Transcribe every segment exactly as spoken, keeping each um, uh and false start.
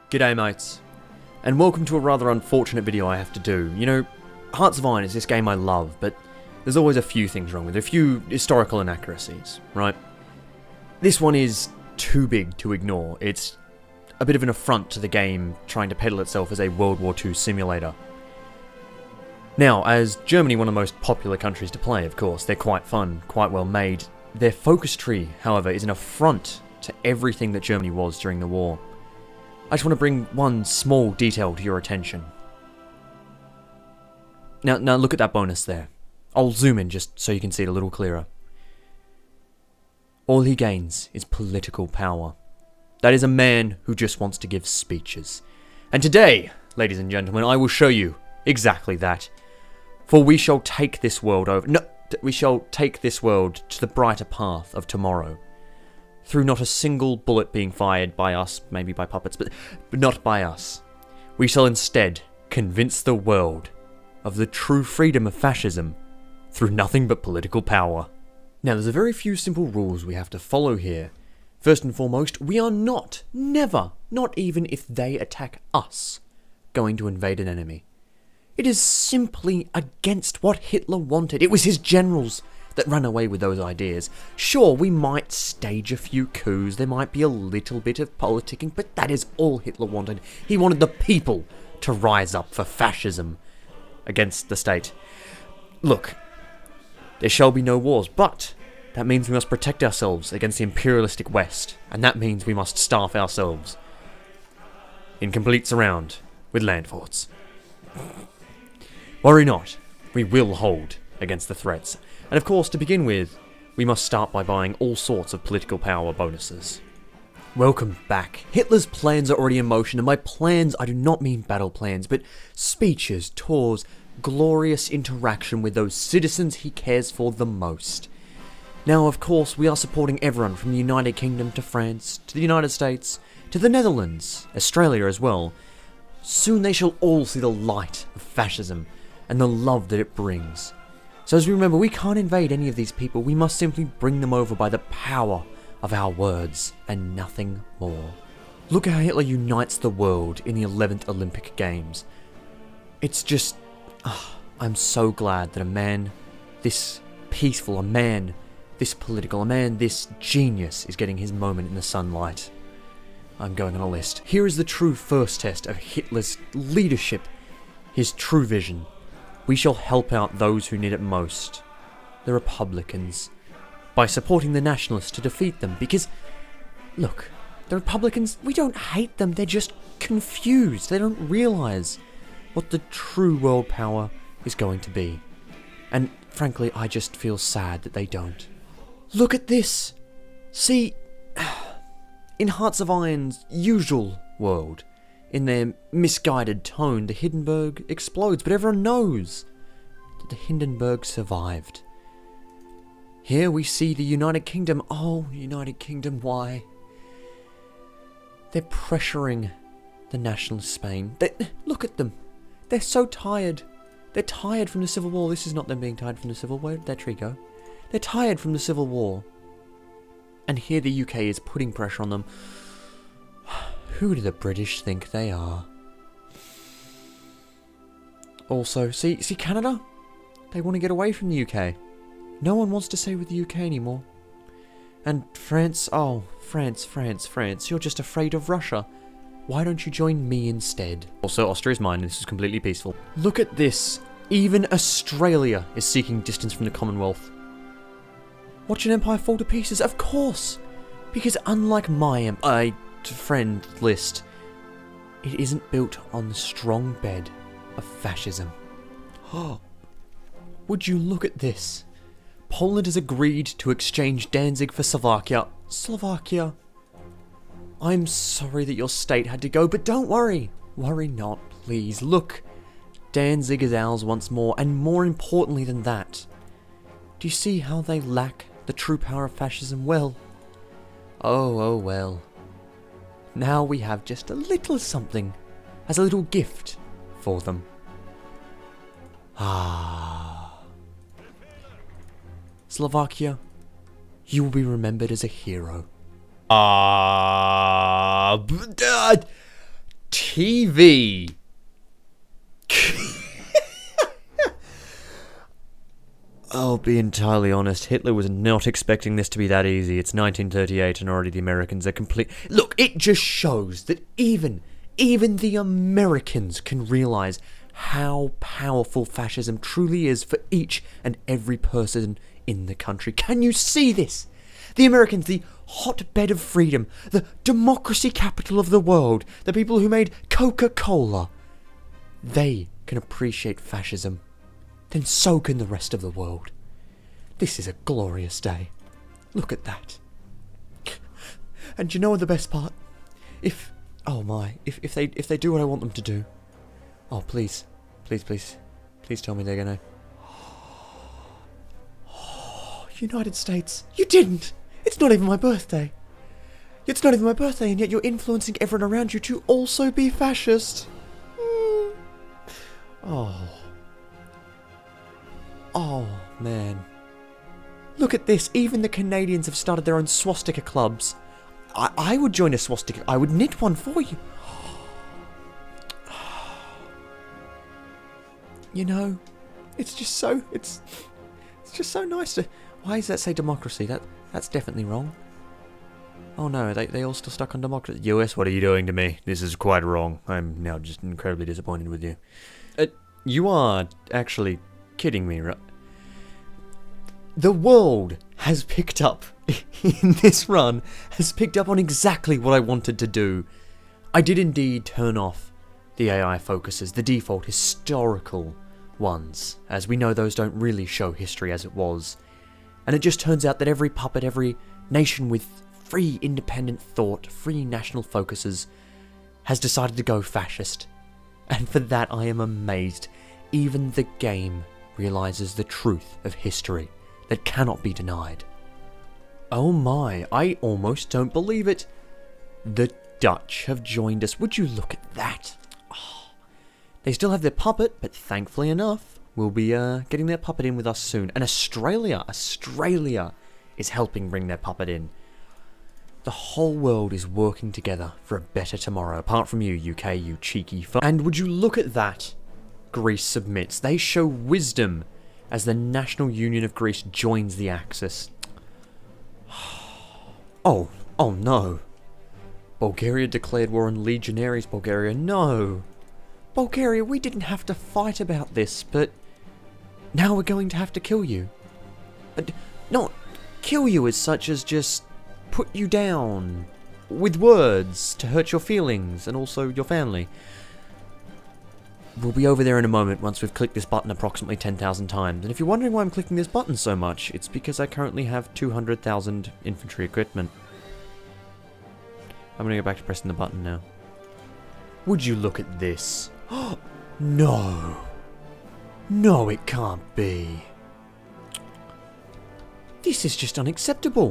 G'day mates, and welcome to a rather unfortunate video I have to do. You know, Hearts of Iron is this game I love, but there's always a few things wrong with it, a few historical inaccuracies, right? This one is too big to ignore. It's a bit of an affront to the game trying to peddle itself as a World War Two simulator. Now, as Germany one of the most popular countries to play, of course, they're quite fun, quite well made. Their focus tree, however, is an affront to everything that Germany was during the war. I just want to bring one small detail to your attention. Now, now look at that bonus there. I'll zoom in just so you can see it a little clearer. All he gains is political power. That is a man who just wants to give speeches. And today, ladies and gentlemen, I will show you exactly that. For we shall take this world over... No, we shall take this world to the brighter path of tomorrow. Through not a single bullet being fired by us, maybe by puppets, but, but not by us. We shall instead convince the world of the true freedom of fascism through nothing but political power. Now, there's a very few simple rules we have to follow here. First and foremost, we are not, never, not even if they attack us, going to invade an enemy. It is simply against what Hitler wanted. It was his generals that ran away with those ideas. Sure, we might stage a few coups, there might be a little bit of politicking, but that is all Hitler wanted. He wanted the people to rise up for fascism against the state. Look, there shall be no wars, but that means we must protect ourselves against the imperialistic West, and that means we must staff ourselves in complete surround with land forts. Worry not, we will hold against the threats. And of course, to begin with, we must start by buying all sorts of political power bonuses. Welcome back. Hitler's plans are already in motion, and by plans I do not mean battle plans, but speeches, tours, glorious interaction with those citizens he cares for the most. Now, of course, we are supporting everyone from the United Kingdom to France, to the United States, to the Netherlands, Australia as well. Soon they shall all see the light of fascism and the love that it brings. So as we remember, we can't invade any of these people, we must simply bring them over by the power of our words and nothing more. Look how Hitler unites the world in the eleventh Olympic Games. It's just... Oh, I'm so glad that a man this peaceful, a man this political, a man this genius is getting his moment in the sunlight. I'm going on a list. Here is the true first test of Hitler's leadership, his true vision. We shall help out those who need it most, the Republicans, by supporting the Nationalists to defeat them, because, look, the Republicans, we don't hate them, they're just confused, they don't realise what the true world power is going to be. And frankly, I just feel sad that they don't. Look at this! See, in Hearts of Iron's usual world, in their misguided tone, the Hindenburg explodes, but everyone knows that the Hindenburg survived. Here we see the United Kingdom. Oh, United Kingdom, why? They're pressuring the nationalist Spain. They, look at them. They're so tired. They're tired from the Civil War. This is not them being tired from the Civil War. Where did that tree go? They're tired from the Civil War. And here the U K is putting pressure on them. Who do the British think they are? Also, see, see Canada? They want to get away from the U K. No one wants to stay with the U K anymore. And France, oh, France, France, France, you're just afraid of Russia. Why don't you join me instead? Also, Austria's mine, this is completely peaceful. Look at this. Even Australia is seeking distance from the Commonwealth. Watch an empire fall to pieces, of course. Because unlike my empire, friend list, it isn't built on the strong bed of fascism. Oh, would you look at this? Poland has agreed to exchange Danzig for Slovakia. Slovakia. I'm sorry that your state had to go, but don't worry. Worry not, please. Look, Danzig is ours once more, and more importantly than that, do you see how they lack the true power of fascism? Well, oh, oh well. Now we have just a little something as a little gift for them. Ah. Slovakia, you will be remembered as a hero. Ah. Uh, T V. I'll be entirely honest, Hitler was not expecting this to be that easy. It's nineteen thirty-eight and already the Americans are complete... Look, it just shows that even, even the Americans can realise how powerful fascism truly is for each and every person in the country. Can you see this? The Americans, the hotbed of freedom, the democracy capital of the world, the people who made Coca-Cola, they can appreciate fascism. Then so can the rest of the world. This is a glorious day. Look at that. And you know the best part? If, oh my, if, if they if they do what I want them to do, oh please, please, please, please tell me they're gonna... Oh, United States, you didn't! It's not even my birthday. It's not even my birthday, and yet you're influencing everyone around you to also be fascist. Mm. Oh. Oh, man. Look at this. Even the Canadians have started their own swastika clubs. I, I would join a swastika. I would knit one for you. You know, it's just so, it's, it's just so nice to... Why does that say democracy? That That's definitely wrong. Oh no, they, they all still stuck on democracy. U S, what are you doing to me? This is quite wrong. I'm now just incredibly disappointed with you. Uh, you are actually kidding me, right? The world has picked up, in this run, has picked up on exactly what I wanted to do. I did indeed turn off the A I focuses, the default historical ones, as we know those don't really show history as it was. And it just turns out that every puppet, every nation with free independent thought, free national focuses, has decided to go fascist. And for that I am amazed. Even the game realizes the truth of history that cannot be denied. Oh my, I almost don't believe it. The Dutch have joined us. Would you look at that? Oh, they still have their puppet, but thankfully enough, we'll be uh, getting their puppet in with us soon. And Australia, Australia is helping bring their puppet in. The whole world is working together for a better tomorrow, apart from you, U K, you cheeky fuck. And would you look at that? Greece submits. They show wisdom as the National Union of Greece joins the Axis. Oh, oh no. Bulgaria declared war on legionaries. Bulgaria, no. Bulgaria, we didn't have to fight about this, but now we're going to have to kill you. But not kill you as such as just put you down with words to hurt your feelings and also your family. We'll be over there in a moment once we've clicked this button approximately ten thousand times. And if you're wondering why I'm clicking this button so much, it's because I currently have two hundred thousand infantry equipment. I'm going to go back to pressing the button now. Would you look at this? No. No, it can't be. This is just unacceptable.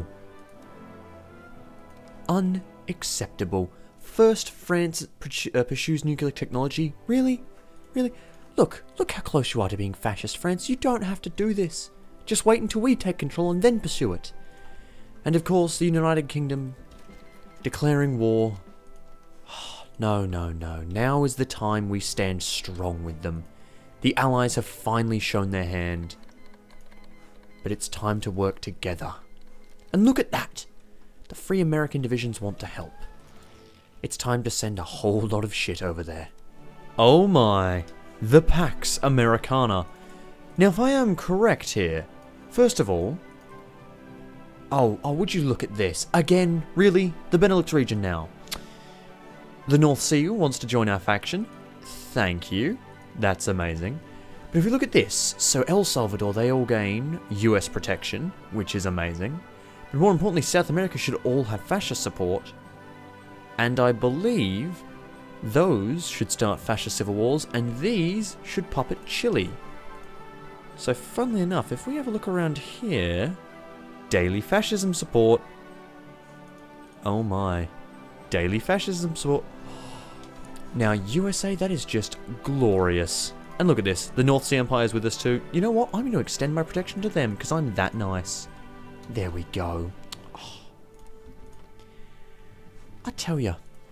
Unacceptable. First France pursues nuclear technology? Really? Really? Look, look how close you are to being fascist, France. You don't have to do this. Just wait until we take control and then pursue it. And of course, the United Kingdom declaring war. No, no, no. Now is the time we stand strong with them. The Allies have finally shown their hand. But it's time to work together. And look at that! The Free American divisions want to help. It's time to send a whole lot of shit over there. Oh my, the Pax Americana. Now if I am correct here, first of all, oh, oh, would you look at this? Again, really? The Benelux region now. The North Sea wants to join our faction. Thank you. That's amazing. But if we look at this, so El Salvador, they all gain U S protection, which is amazing. But more importantly, South America should all have fascist support. And I believe those should start fascist civil wars, and these should puppet Chile. So funnily enough, if we have a look around here, daily fascism support. Oh my. Daily fascism support. Now U S A, that is just glorious. And look at this, the North Sea Empire is with us too. You know what, I'm going to extend my protection to them, because I'm that nice. There we go. Oh. I tell you,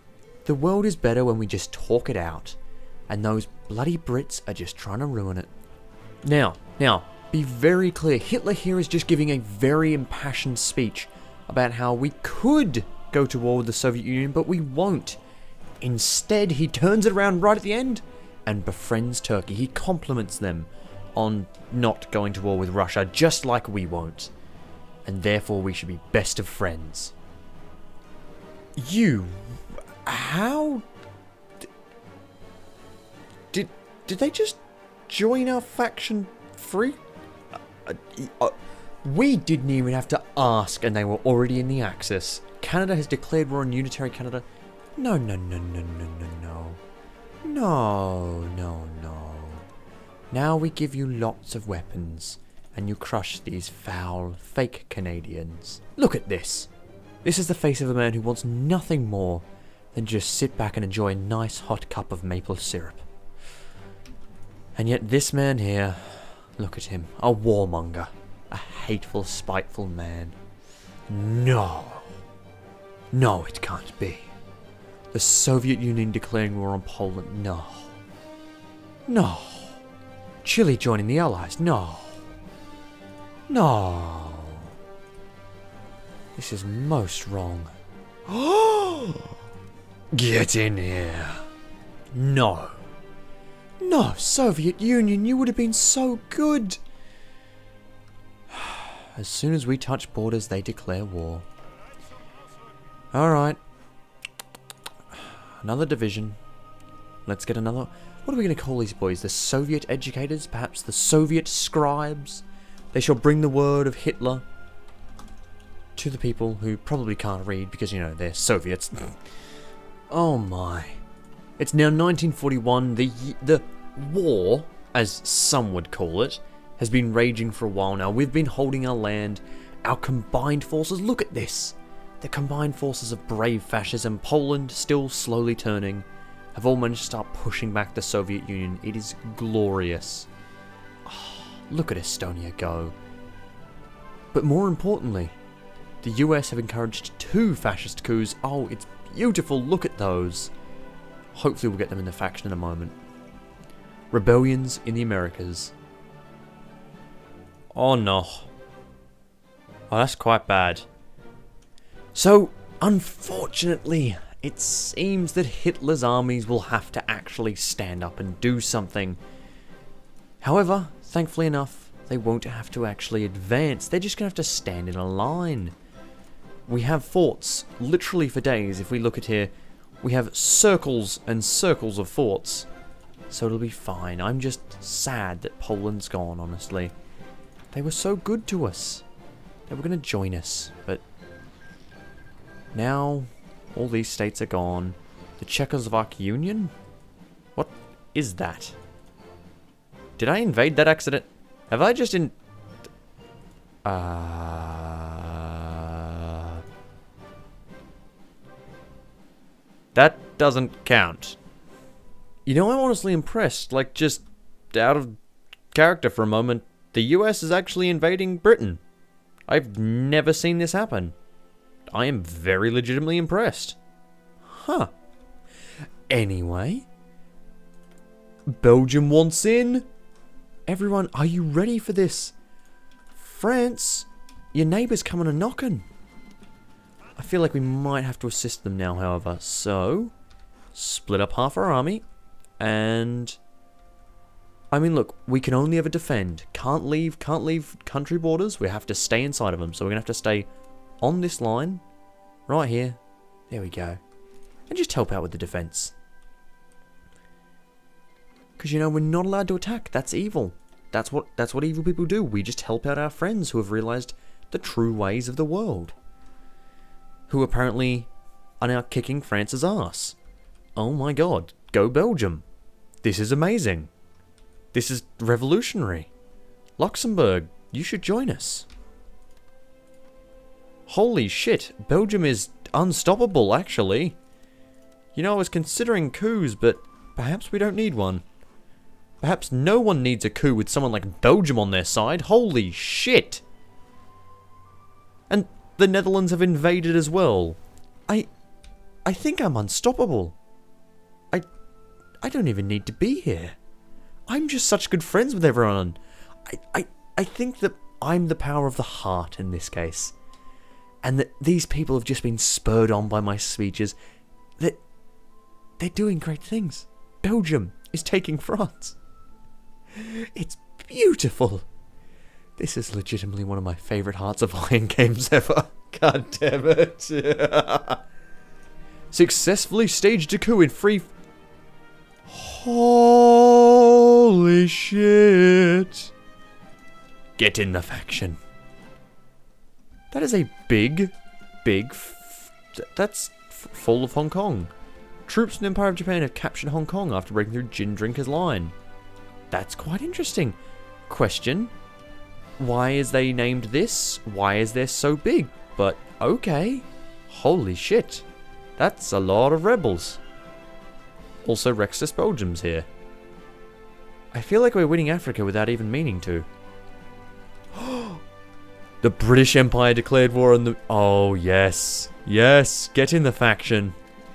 The world is better when we just talk it out. And those bloody Brits are just trying to ruin it. Now, now, be very clear. Hitler here is just giving a very impassioned speech about how we could go to war with the Soviet Union, but we won't. Instead, he turns it around right at the end and befriends Turkey. He compliments them on not going to war with Russia, just like we won't. And therefore, we should be best of friends. You... How... Did, did they just join our faction free? Uh, uh, we didn't even have to ask and they were already in the Axis. Canada has declared war on unitary Canada. No, no, no, no, no, no, no. No, no, no. Now we give you lots of weapons and you crush these foul, fake Canadians. Look at this. This is the face of a man who wants nothing more than just sit back and enjoy a nice hot cup of maple syrup. And yet this man here, look at him, a warmonger, a hateful, spiteful man. No. No, it can't be. The Soviet Union declaring war on Poland, no. No. Chile joining the Allies, no. No. This is most wrong. Get in here. No. No, Soviet Union, you would have been so good. As soon as we touch borders, they declare war. Alright. Another division. Let's get another... What are we going to call these boys? The Soviet educators? Perhaps the Soviet scribes? They shall bring the word of Hitler to the people who probably can't read because, you know, they're Soviets. Oh my. It's now nineteen forty-one. The, the war, as some would call it, has been raging for a while now. We've been holding our land. Our combined forces, look at this. The combined forces of brave fascism, Poland still slowly turning, have all managed to start pushing back the Soviet Union. It is glorious. Oh, look at Estonia go. But more importantly, the U S have encouraged two fascist coups. Oh, it's beautiful. Look at those. Hopefully we'll get them in the faction in a moment. Rebellions in the Americas. Oh no. Oh, that's quite bad. So, unfortunately, it seems that Hitler's armies will have to actually stand up and do something. However, thankfully enough, they won't have to actually advance. They're just going to have to stand in a line. We have forts, literally for days. If we look at here, we have circles and circles of forts. So it'll be fine. I'm just sad that Poland's gone, honestly. They were so good to us. They were going to join us, but now all these states are gone. The Czechoslovak Union? What is that? Did I invade that accident? Have I just in... Uh... That doesn't count. You know, I'm honestly impressed. Like, just out of character for a moment, the U S is actually invading Britain. I've never seen this happen. I am very legitimately impressed. Huh. Anyway. Belgium wants in. Everyone, are you ready for this? France, your neighbour's coming and knocking. I feel like we might have to assist them now, however. So, split up half our army. And... I mean, look, we can only ever defend. Can't leave, can't leave country borders. We have to stay inside of them. So we're going to have to stay on this line. Right here. There we go. And just help out with the defense. Because, you know, we're not allowed to attack. That's evil. That's what, that's what evil people do. We just help out our friends who have realized the true ways of the world. Who apparently are now kicking France's ass. Oh my god. Go Belgium. This is amazing. This is revolutionary. Luxembourg, you should join us. Holy shit, Belgium is unstoppable, actually. You know, I was considering coups, but perhaps we don't need one. Perhaps no one needs a coup with someone like Belgium on their side. Holy shit. And the Netherlands have invaded as well. I... I think I'm unstoppable. I... I don't even need to be here. I'm just such good friends with everyone. I... I, I think that I'm the power of the heart in this case. And that these people have just been spurred on by my speeches. That... They're doing great things. Belgium is taking France. It's beautiful. This is legitimately one of my favourite Hearts of Iron games ever. God damn it. Successfully staged a coup in free... Holy shit. Get in the faction. That is a big, big... F that's f fall of Hong Kong. Troops in the Empire of Japan have captured Hong Kong after breaking through Gin Drinker's line. That's quite interesting. Question. Why is they named this? Why is they so big? But, okay. Holy shit. That's a lot of rebels. Also, Rexus Belgium's here. I feel like we're winning Africa without even meaning to. The British Empire declared war on the... Oh, yes. Yes, get in the faction.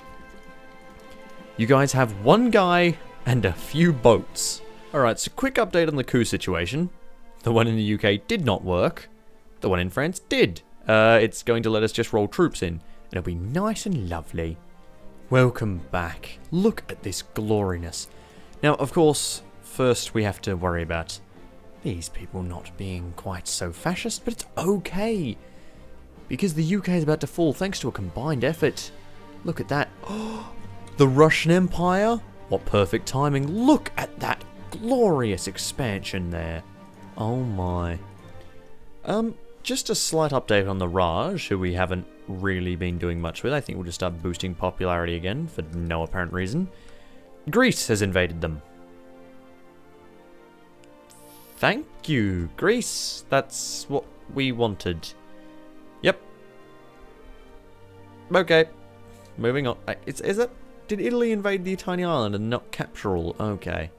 You guys have one guy and a few boats. Alright, so quick update on the coup situation. The one in the U K did not work. The one in France did. Uh, it's going to let us just roll troops in. And it'll be nice and lovely. Welcome back. Look at this gloriness. Now, of course, first we have to worry about these people not being quite so fascist, but it's okay. Because the U K is about to fall thanks to a combined effort. Look at that. Oh, the Russian Empire? What perfect timing. Look at that glorious expansion there. Oh my. Um, just a slight update on the Raj, who we haven't really been doing much with. I think we'll just start boosting popularity again for no apparent reason. Greece has invaded them. Thank you, Greece. That's what we wanted. Yep. Okay. Moving on. Is, is it? Did Italy invade the tiny island and not capture all? Okay.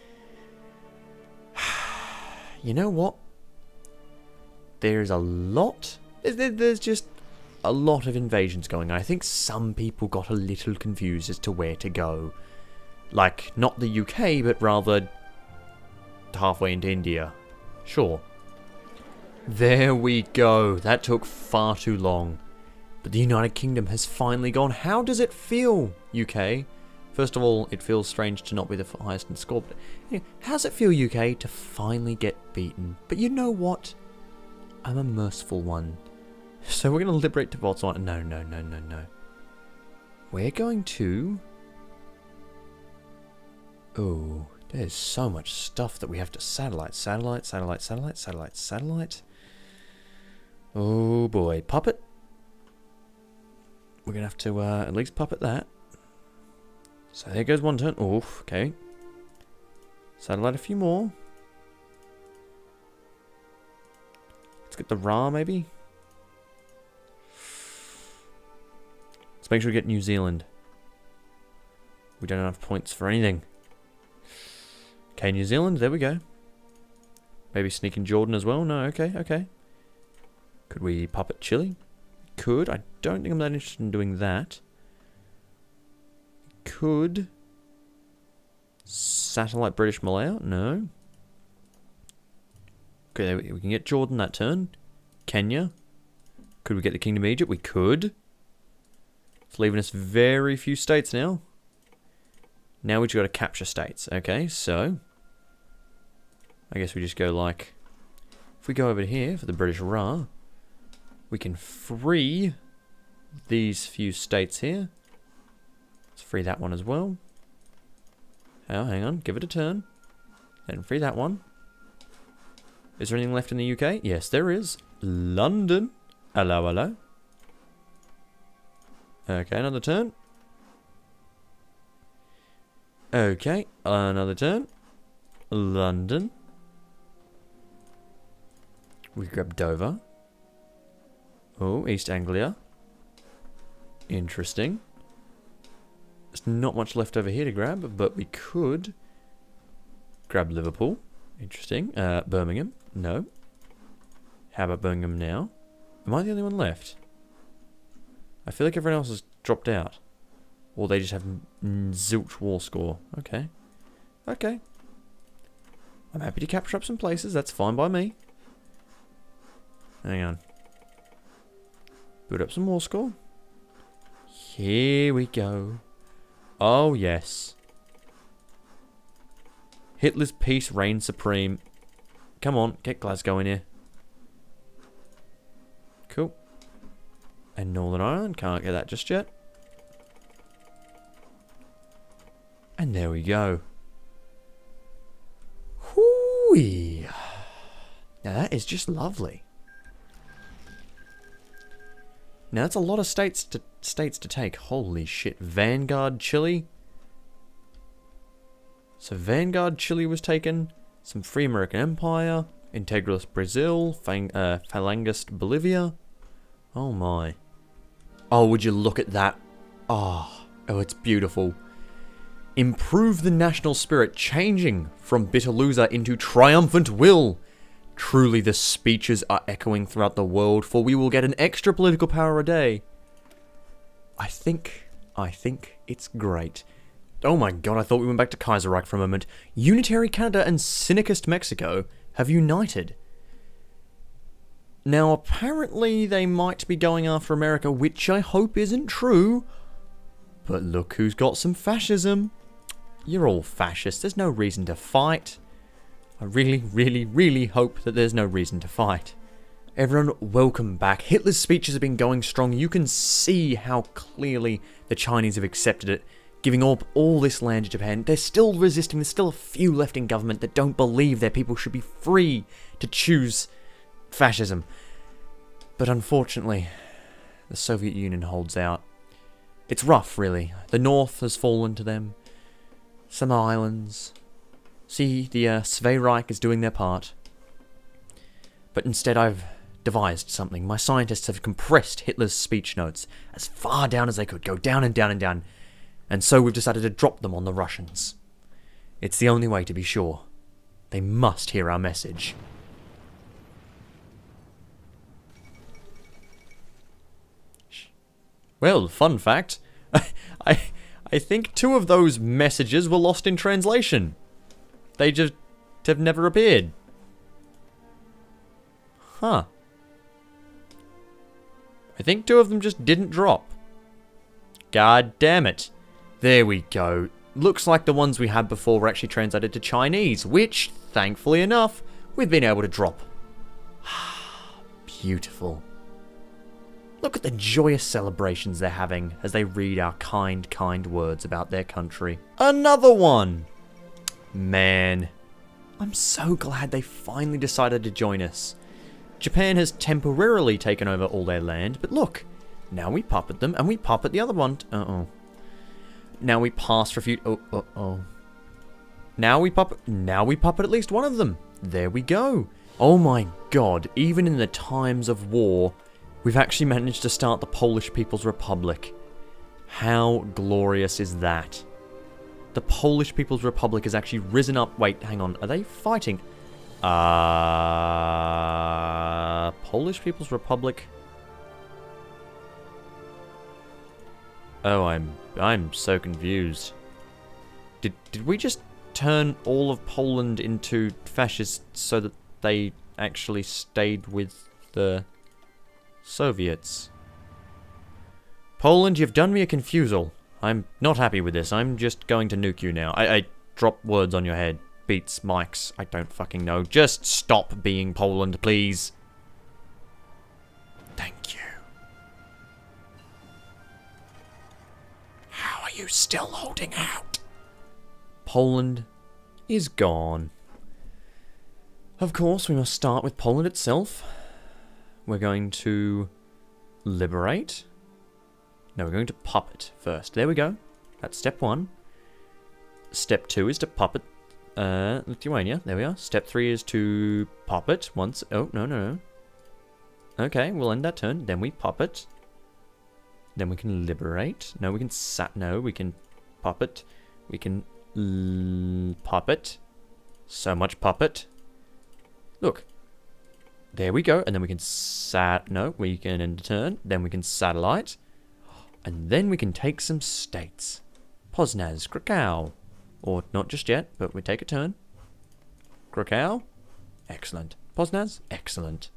You know what? There's a lot. There's just a lot of invasions going on. I think some people got a little confused as to where to go. Like, not the U K, but rather halfway into India. Sure. There we go. That took far too long. But the United Kingdom has finally gone. How does it feel, U K? First of all, it feels strange to not be the highest in score. But anyway, how does it feel, U K, to finally get beaten? But you know what? I'm a merciful one. So we're going to liberate to Botswana. No, no, no, no, no. We're going to... Oh, there's so much stuff that we have to satellite. Satellite, satellite, satellite, satellite, satellite. Oh boy. Puppet. We're going to have to uh, at least puppet that. So there goes one turn. Oh, okay. Satellite a few more. Let's get the Ra, maybe. Let's make sure we get New Zealand. We don't have points for anything. Okay, New Zealand, there we go. Maybe sneak in Jordan as well? No, okay, okay. Could we puppet Chile? Could. I don't think I'm that interested in doing that. Could. Satellite British Malaya? No. Okay, we can get Jordan that turn. Kenya. Could we get the Kingdom of Egypt? We could. It's leaving us very few states now. Now we've got to capture states. Okay, so I guess we just go like, if we go over here for the British Ra, we can free these few states here. Let's free that one as well. Oh, hang on, give it a turn. Then free that one. Is there anything left in the U K? Yes, there is. London. Hello, hello. Okay, another turn. Okay, another turn. London. We grab Dover. Oh, East Anglia. Interesting. There's not much left over here to grab, but we could grab Liverpool. Interesting. Uh, Birmingham. No. How about Birmingham now? Am I the only one left? I feel like everyone else has dropped out. Or they just have zilch war score. Okay. Okay. I'm happy to capture up some places. That's fine by me. Hang on. Build up some war score. Here we go. Oh, yes. Hitler's peace reigns supreme. Come on, get Glasgow in here. Cool. And Northern Ireland, can't get that just yet. And there we go. Whoo-wee. Now that is just lovely. Now that's a lot of states to states to take. Holy shit. Vanguard Chile. So Vanguard Chile was taken. Some Free American Empire. Integralist Brazil. Fang, uh, Falangist Bolivia. Oh my. Oh, would you look at that. Oh, oh, it's beautiful. Improve the national spirit, changing from bitter loser into triumphant will. Truly the speeches are echoing throughout the world, for we will get an extra political power a day. I think, I think it's great. Oh my god, I thought we went back to Kaiserreich for a moment. Unitary Canada and Syndicist Mexico have united. Now, apparently they might be going after America, which I hope isn't true. But look who's got some fascism. You're all fascists. There's no reason to fight. I really, really, really hope that there's no reason to fight. Everyone, welcome back. Hitler's speeches have been going strong. You can see how clearly the Chinese have accepted it, giving up all this land to Japan. They're still resisting. There's still a few left in government that don't believe their people should be free to choose fascism. But unfortunately, the Soviet Union holds out. It's rough, really. The North has fallen to them. Some islands. See, the uh, Svereich is doing their part. But instead I've devised something. My scientists have compressed Hitler's speech notes as far down as they could. Go down and down and down. And so we've decided to drop them on the Russians. It's the only way to be sure. They must hear our message. Well, fun fact. I, I think two of those messages were lost in translation. They just have never appeared. Huh. I think two of them just didn't drop. God damn it. There we go. Looks like the ones we had before were actually translated to Chinese, which, thankfully enough, we've been able to drop. Beautiful. Look at the joyous celebrations they're having as they read our kind, kind words about their country. Another one! Man, I'm so glad they finally decided to join us. Japan has temporarily taken over all their land, but look, now we puppet them, and we puppet the other one. Uh-oh. Now we pass refute. Oh, uh-oh. Now we puppet. Now we puppet at least one of them. There we go. Oh my god! Even in the times of war, we've actually managed to start the Polish People's Republic. How glorious is that? The Polish People's Republic has actually risen up. Wait, hang on. Are they fighting? Uh, Polish People's Republic. Oh, I'm I'm so confused. Did did we just turn all of Poland into fascists so that they actually stayed with the Soviets? Poland, you've done me a confusal. I'm not happy with this. I'm just going to nuke you now. I, I drop words on your head. Beats, mics, I don't fucking know. Just stop being Poland, please. Thank you. How are you still holding out? Poland is gone. Of course, we must start with Poland itself. We're going to liberate. No, we're going to puppet first. There we go. That's step one. Step two is to puppet uh, Lithuania. There we are. Step three is to puppet once. Oh, no, no, no. Okay, we'll end that turn. Then we puppet. Then we can liberate. No, we can sat. No, we can puppet. We can l puppet. So much puppet. Look. There we go. And then we can sat. No, we can end a turn. Then we can satellite. And then we can take some states. Poznaz, Krakow. Or not just yet, but we take a turn. Krakow. Excellent. Poznaz. Excellent.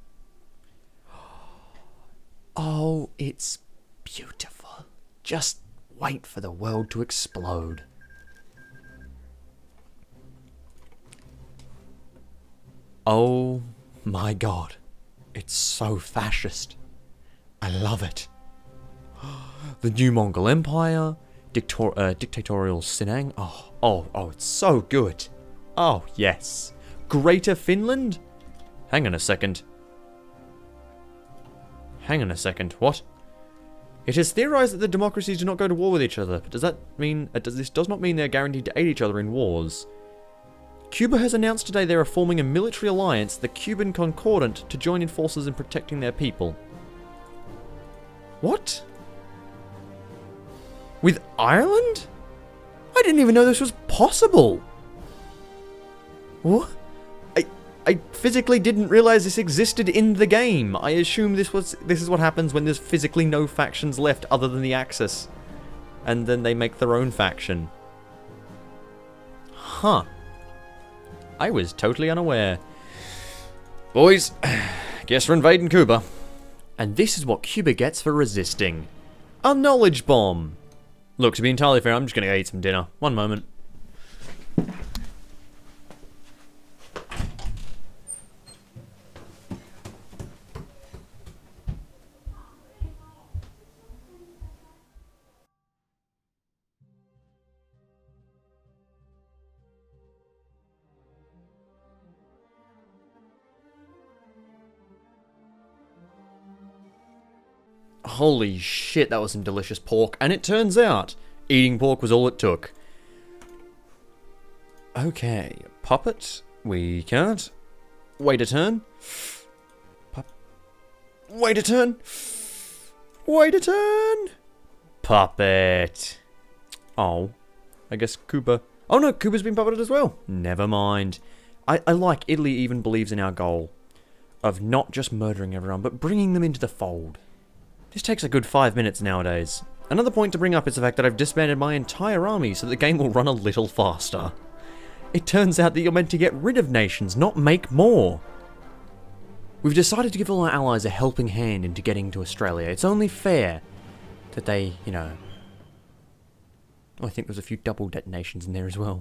Oh, it's beautiful. Just wait for the world to explode. Oh my god. It's so fascist. I love it. The new Mongol Empire. Dictor uh, dictatorial Sinang. Oh, oh, oh, it's so good. Oh, yes. Greater Finland? Hang on a second. Hang on a second. What? It is theorized that the democracies do not go to war with each other. But does that mean... Uh, does, this does not mean they're guaranteed to aid each other in wars. Cuba has announced today they are forming a military alliance, the Cuban Concordant, to join in forces in protecting their people. What? With Ireland? I didn't even know this was possible. What? I I physically didn't realize this existed in the game. I assume this was this is what happens when there's physically no factions left other than the Axis. And then they make their own faction. Huh. I was totally unaware. Boys, guess we're invading Cuba. And this is what Cuba gets for resisting. A knowledge bomb. Look, to be entirely fair, I'm just going to go eat some dinner. One moment. Holy shit, that was some delicious pork. And it turns out, eating pork was all it took. Okay, puppet. We can't. Wait a turn. Pup. Wait a turn. Wait a turn. Puppet. Oh, I guess Cuba. Oh no, Cuba's been puppeted as well. Never mind. I, I like Italy even believes in our goal of not just murdering everyone, but bringing them into the fold. This takes a good five minutes nowadays. Another point to bring up is the fact that I've disbanded my entire army so that the game will run a little faster. It turns out that you're meant to get rid of nations, not make more. We've decided to give all our allies a helping hand into getting to Australia. It's only fair that they, you know... Oh, I think there's a few double detonations in there as well.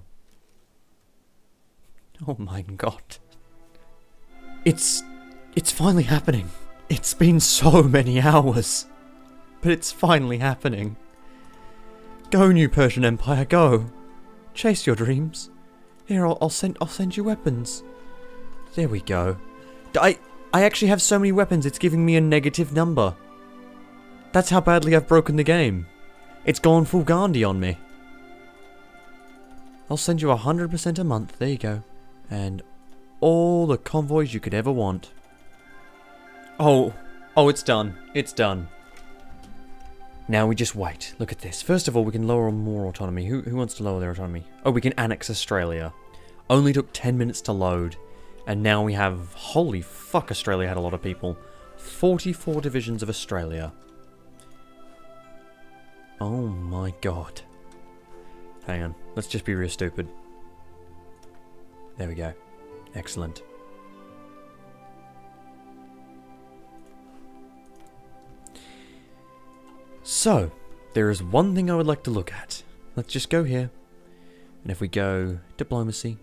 Oh my god. It's... It's finally happening. It's been so many hours, but it's finally happening. Go, new Persian Empire, go. Chase your dreams. Here, I'll, I'll send. I'll send you weapons. There we go. I I actually have so many weapons. It's giving me a negative number. That's how badly I've broken the game. It's gone full Gandhi on me. I'll send you a hundred percent a month. There you go, and all the convoys you could ever want. Oh, oh, it's done. It's done. Now we just wait. Look at this. First of all, we can lower more autonomy. Who, who wants to lower their autonomy? Oh, we can annex Australia. Only took ten minutes to load. And now we have... Holy fuck, Australia had a lot of people. forty-four divisions of Australia. Oh my god. Hang on. Let's just be real stupid. There we go. Excellent. So, there is one thing I would like to look at. Let's just go here. And if we go diplomacy.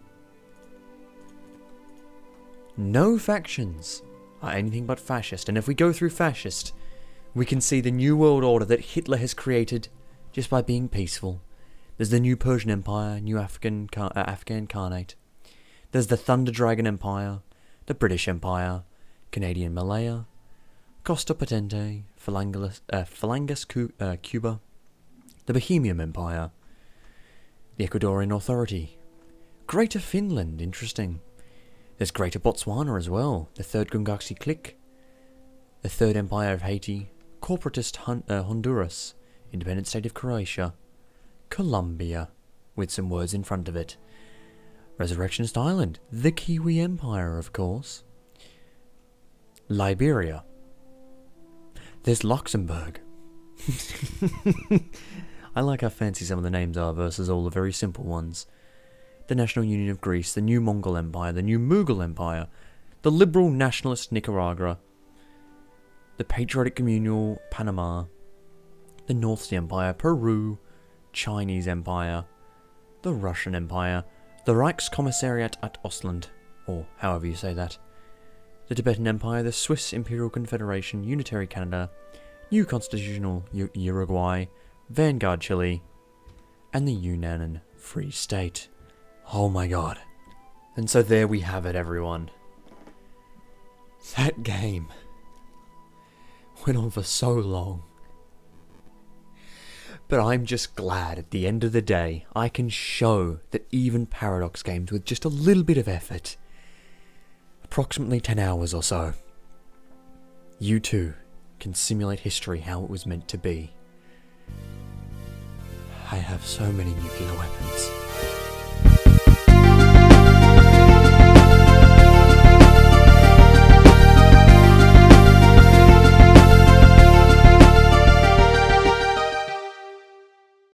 No factions are anything but fascist. And if we go through fascist, we can see the new world order that Hitler has created just by being peaceful. There's the new Persian Empire, new Afghan, uh, Afghan Khanate. There's the Thunder Dragon Empire, the British Empire, Canadian Malaya, Costa Patente, Phalangus, uh, Phalangus Cu uh, Cuba, the Bohemian Empire, the Ecuadorian Authority, Greater Finland, interesting. There's Greater Botswana as well, the Third Gungaxi Clique, the Third Empire of Haiti, Corporatist Hon uh, Honduras, Independent State of Croatia, Colombia, with some words in front of it, Resurrectionist Island, the Kiwi Empire, of course, Liberia. There's Luxembourg. I like how fancy some of the names are versus all the very simple ones. The National Union of Greece, the New Mongol Empire, the New Mughal Empire, the Liberal Nationalist Nicaragua, the Patriotic Communal Panama, the North Sea Empire, Peru, Chinese Empire, the Russian Empire, the Reichskommissariat at Ostland, or however you say that, the Tibetan Empire, the Swiss Imperial Confederation, Unitary Canada, New Constitutional U Uruguay, Vanguard Chile, and the Yunnan Free State. Oh my god. And so there we have it, everyone. That game went on for so long. But I'm just glad at the end of the day I can show that even Paradox games with just a little bit of effort, approximately ten hours or so, you too can simulate history how it was meant to be. I have so many nuclear weapons.